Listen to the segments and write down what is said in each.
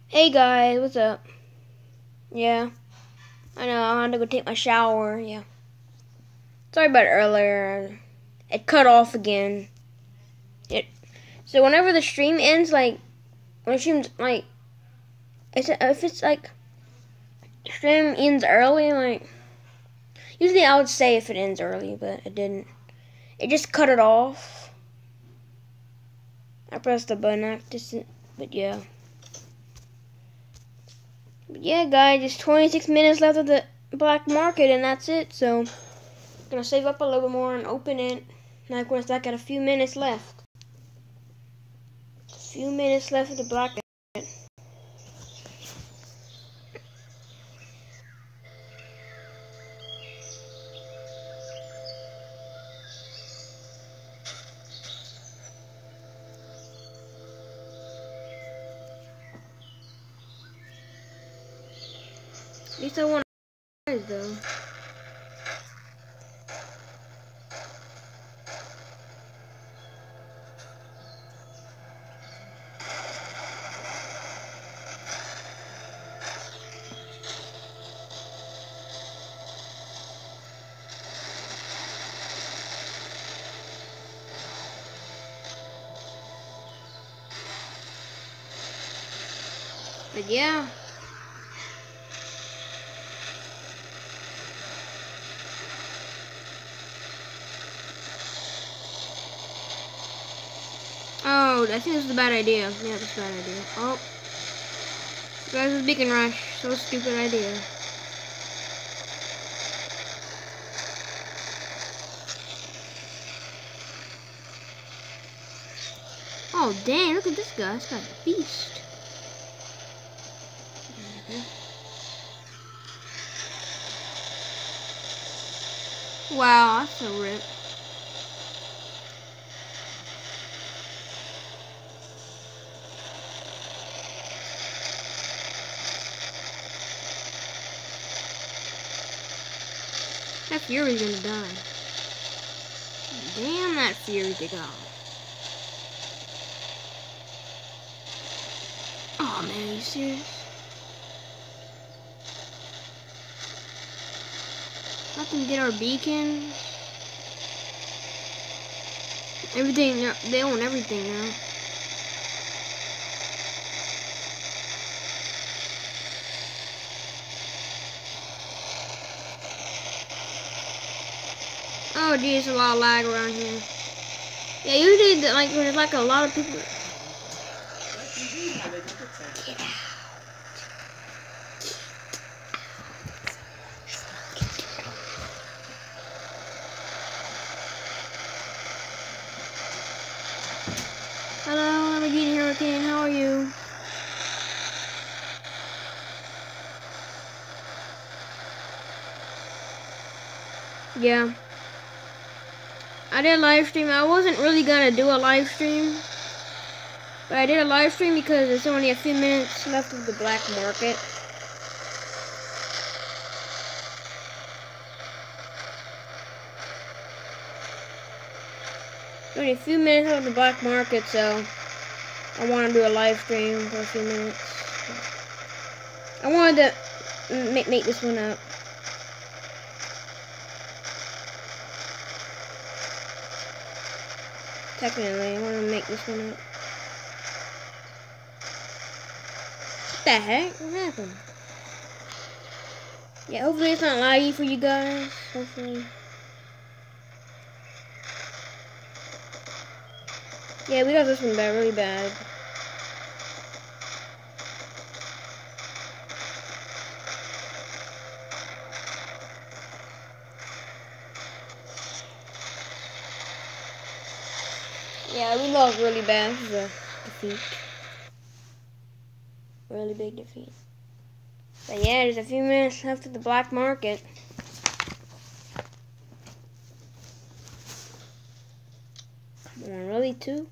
Hey guys, what's up? Yeah, I know, I had to go take my shower, yeah. Sorry about earlier. It cut off again. So whenever the stream ends, like, when the stream's, like, if it's, like, stream ends early, like, usually I would say if it ends early, but it didn't. It just cut it off. I pressed the button, but yeah. But yeah, guys, just 26 minutes left of the black market, and that's it, so gonna save up a little bit more and open it. Like when it's like at a few minutes left. A few minutes left of the black market. At least I want eyes though. But yeah. Oh, I think this is a bad idea. Yeah, that's a bad idea. Oh. Guys, this beacon rush. So stupid idea. Oh, dang, look at this guy. This guy's a beast. Wow, that's so rip. That Fury's gonna die. Damn, that Fury to go. Oh man, are you serious? Nothing to get our beacon. Everything, they own everything now. Oh geez, a lot of lag around here. Yeah, usually like when there's like a lot of people. Get out. Hello, Lamborghini Hurricane, how are you? Yeah. I did a live stream. I wasn't really gonna do a live stream. But I did a live stream because there's only a few minutes left of the black market. Only a few minutes of the black market, so I want to do a live stream for a few minutes. I wanted to make this one up. Technically, I want to make this one up. What the heck? What happened? Yeah, hopefully it's not laggy for you guys. Hopefully. Yeah, we got this one bad, really bad. Yeah, we lost really bad. This is a defeat. Really big defeat. But yeah, there's a few minutes left of the black market. Come on, really, two?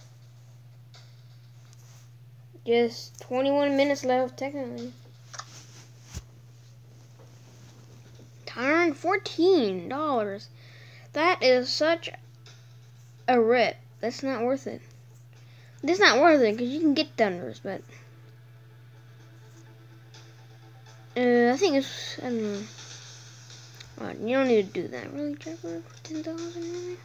Just 21 minutes left, technically. Turn $14. That is such a rip. That's not worth it. It's not worth it because you can get thunders, but I think it's, I don't know. Alright, you don't need to do that. Really, Trevor? 10,000, really?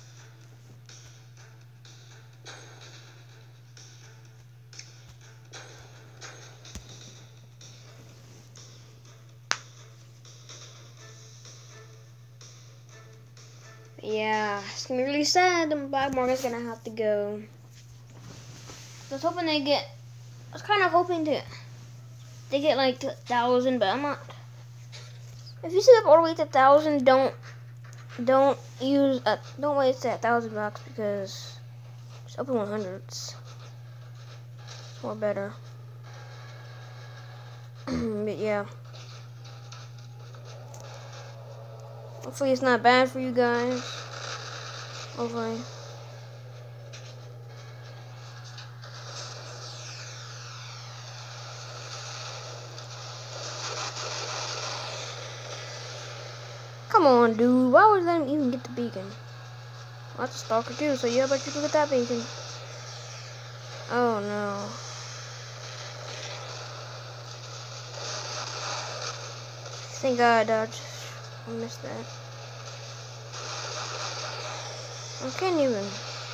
Yeah, it's gonna be really sad. The Black Market's gonna have to go. I was hoping I was kind of hoping they get like 1,000, but I'm not. If you save up all the way to 1,000, don't waste that $1,000 because just open 100s. It's more better. But yeah. Hopefully it's not bad for you guys. Hopefully. Come on, dude. Why would let him even get the beacon? Well, that's a stalker too, so yeah, but you can get that beacon. Oh no. Thank God I dodged. I missed that. I can't even.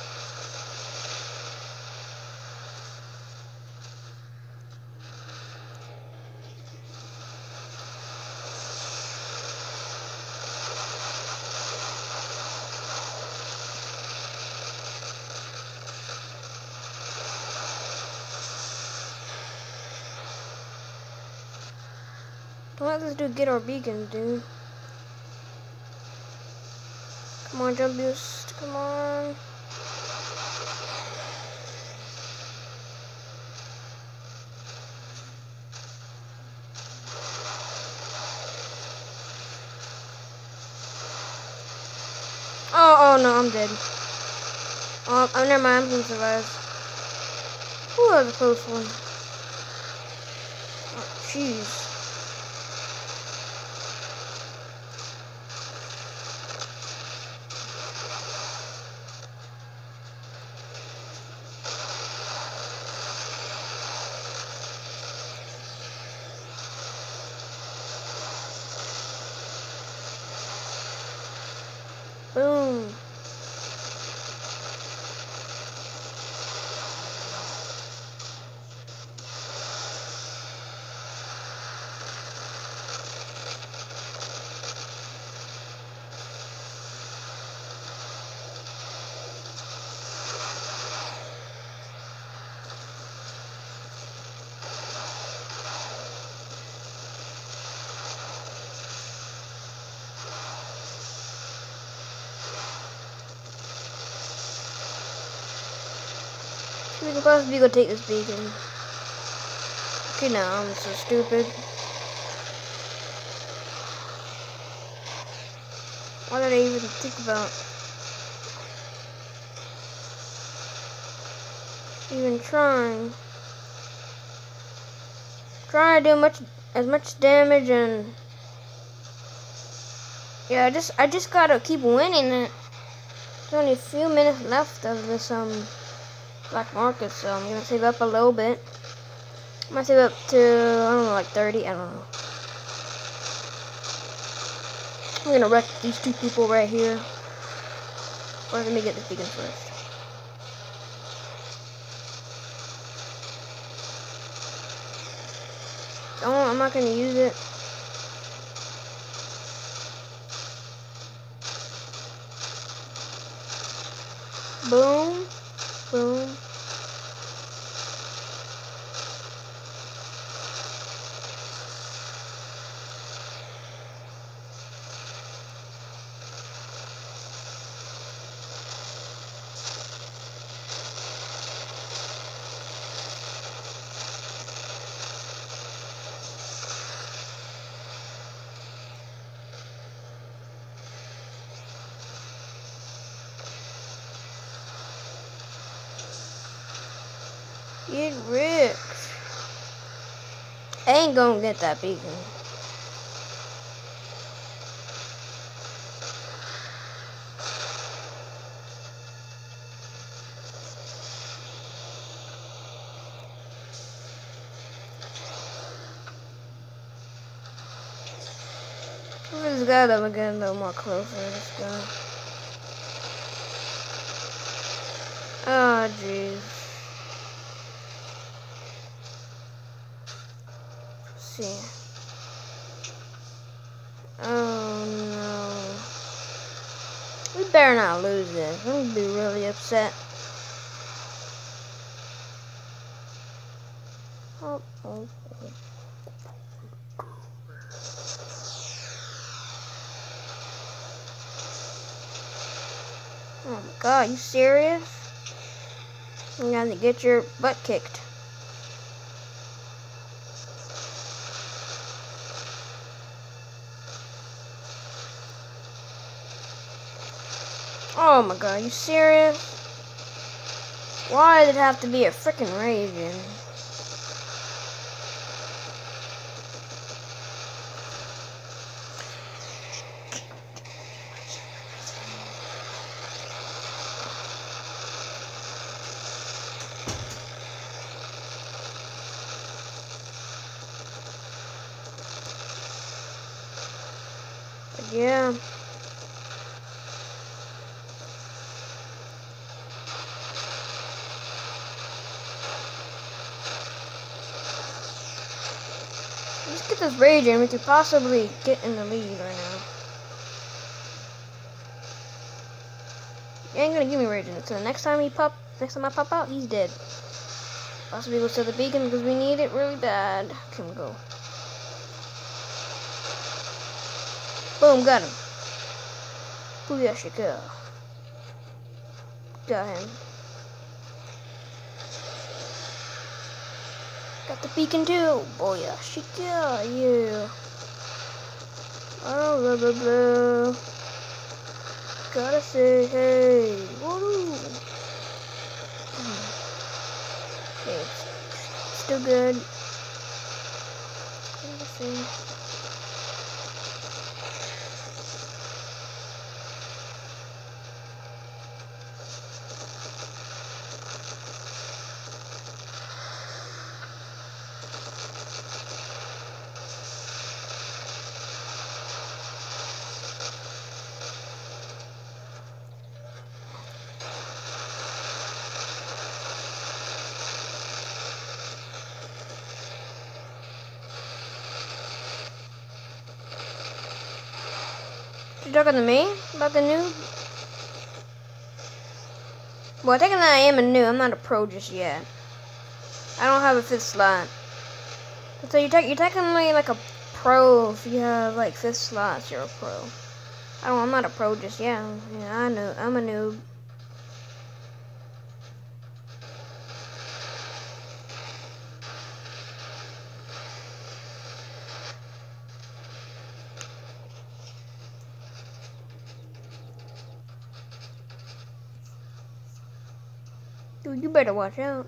Don't let this dude get our beacons, dude. Come on, jump boost. Come on. Oh no, I'm dead. Oh, never mind. I'm gonna survive. Ooh, that was a close one. Oh, jeez. Boom. We could possibly go take this beacon. Okay, now I'm so stupid. What did I even think about? Even trying. Trying to do as much damage and yeah, I just gotta keep winning it. There's only a few minutes left of this black market, so I'm gonna save up a little bit. I'm gonna save up to I don't know, like 30. I don't know. I'm gonna wreck these two people right here. Or let me get this beacon first. I'm not gonna use it. Boom, boom. Get rich. I ain't gonna get that beacon. gotta get a little more closer. Let's go. Oh, jeez. See. Oh, no. We better not lose this. I'm gonna be really upset. Oh, oh, oh. Oh my god, you serious? You're gonna get your butt kicked. Oh my god, you serious? Why did it have to be a freaking raging? But yeah. Let's get this raging. We could possibly get in the lead right now. He ain't gonna give me raging. So next time I pop out, he's dead. Possibly go to the beacon because we need it really bad. Can we go? Boom, got him. Booyah, shika. Got him. Got the beacon too. Booyah, shika, yeah. Oh, blah, blah, blah. Gotta say, hey, woo. Okay, still good. Gotta see. You talking to me about the noob? Well, I think that I am a noob. I'm not a pro just yet. I don't have a 5th slot. So you're technically like a pro if you have like 5th slots. You're a pro. I'm not a pro just yet. Yeah, I know. I'm a noob. Dude, you better watch out.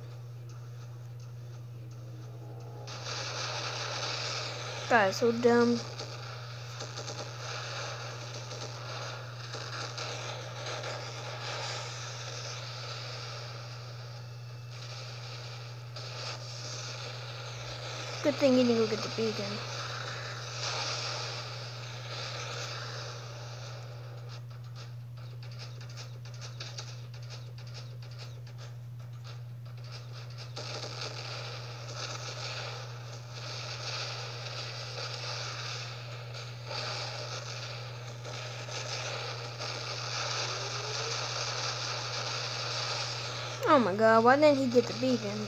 Guy is so dumb. Good thing you didn't go get the beacon. Oh my god, why didn't he get the beacon?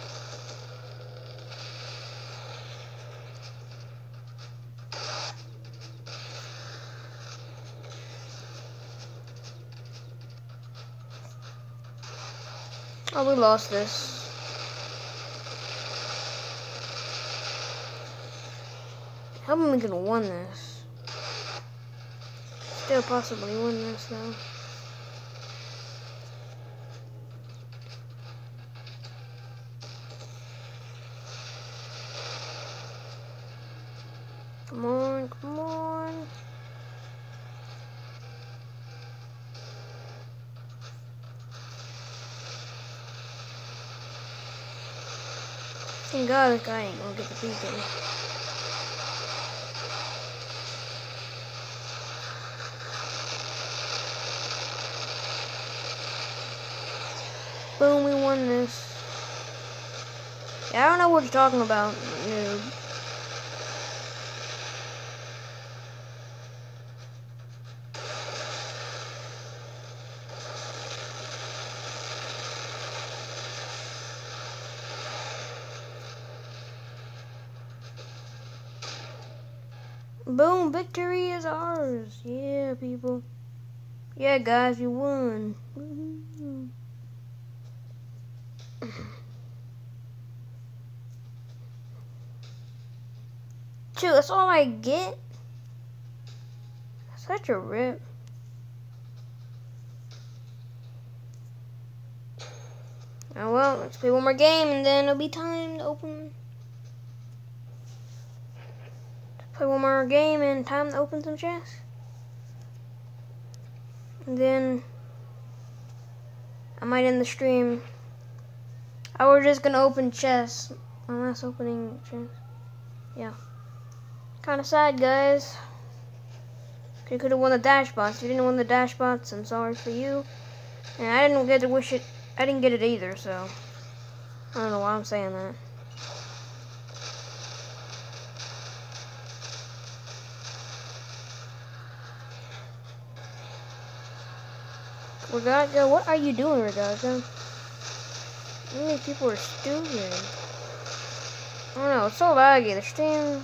Oh, we lost this. How am we gonna win this? Still possibly win this though. Come on, come on. Thank God this guy ain't gonna get the beacon. win this. Yeah, I don't know what you're talking about, noob. Boom, victory is ours. Yeah, people. Yeah, guys, you won. Shoot, that's all I get? Such a rip. Oh well, let's play one more game and then it'll be time to open. Play one more game and time to open some chests. And then I might end the stream. I was just gonna open chests. My last opening chest. Yeah. Kinda sad, guys. You could have won the dash bots. You didn't win the dash bots. I'm sorry for you. And I didn't get to wish it. I didn't get it either, so I don't know why I'm saying that. Regatta, what are you doing, Regatta? How many people are stupid? I don't know, it's so laggy. The stream.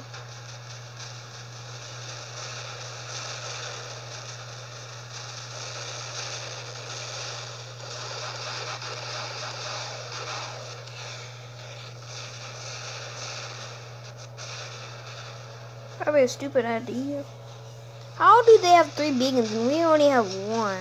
Probably a stupid idea. How do they have 3 beacons and we only have 1?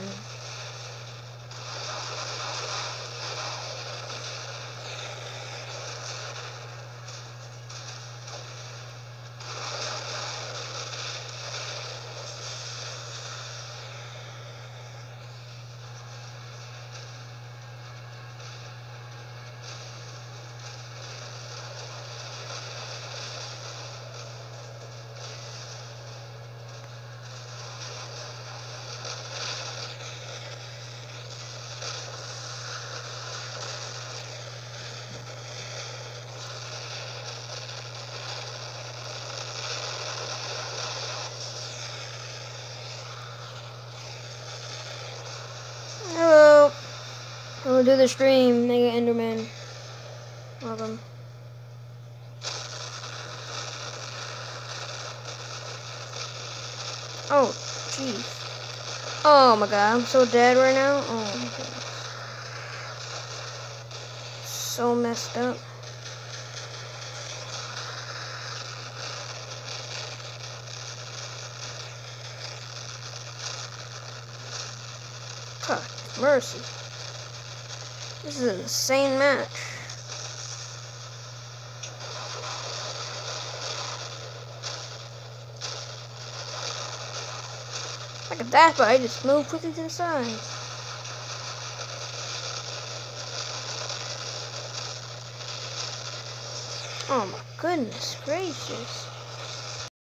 Hello. I'm gonna do the stream. Mega Enderman. Welcome. Oh, jeez. Oh my god, I'm so dead right now. Oh my goodness. So messed up. God, mercy. This is an insane match. Like a dash, but I just moved quickly to the side. Oh my goodness gracious.